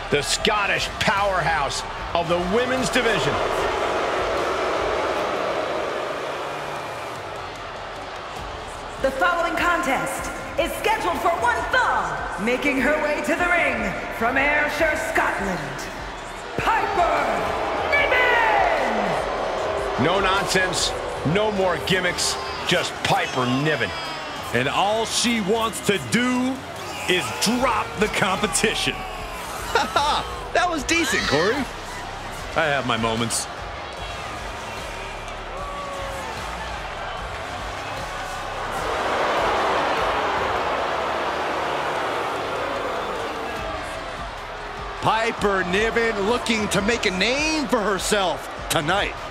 the Scottish powerhouse of the women's division. The following contest is scheduled for one fall, making her way to the ring from Ayrshire, Scotland, Piper Niven! No nonsense, no more gimmicks, just Piper Niven. And all she wants to do is drop the competition. Haha, that was decent, Corey. I have my moments. Piper Niven looking to make a name for herself tonight.